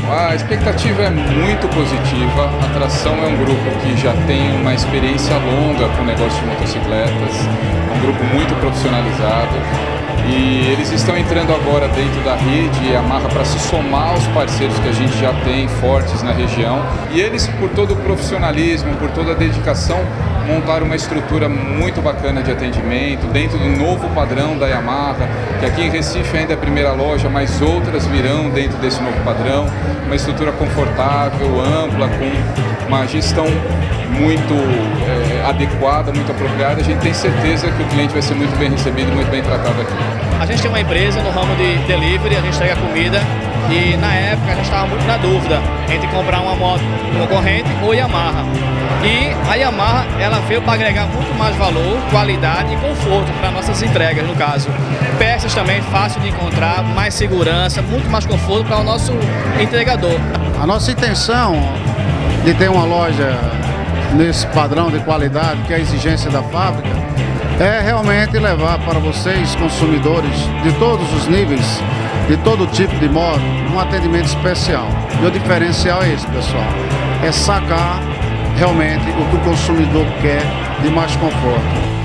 A expectativa é muito positiva. A Tração é um grupo que já tem uma experiência longa com o negócio de motocicletas, é um grupo muito profissionalizado e eles estão entrando agora dentro da rede Yamaha para se somar aos parceiros que a gente já tem fortes na região, e eles, por todo o profissionalismo, por toda a dedicação, montaram uma estrutura muito bacana de atendimento dentro do novo padrão da Yamaha, que aqui em Recife ainda é a primeira loja, mas outras virão dentro desse novo padrão. Uma estrutura confortável, ampla, com uma gestão muito adequada, muito apropriada. A gente tem certeza que o cliente vai ser muito bem recebido, muito bem tratado aqui. A gente tem uma empresa no ramo de delivery, a gente entrega comida, e na época a gente estava muito na dúvida entre comprar uma moto concorrente ou Yamaha. E a Yamaha, ela veio para agregar muito mais valor, qualidade e conforto para nossas entregas, no caso. Peças também fácil de encontrar, mais segurança, muito mais conforto para o nosso entregador. A nossa intenção de ter uma loja nesse padrão de qualidade, que é a exigência da fábrica, é realmente levar para vocês, consumidores de todos os níveis, de todo tipo de moto, um atendimento especial. E o diferencial é esse, pessoal, é sacar realmente o que o consumidor quer de mais conforto.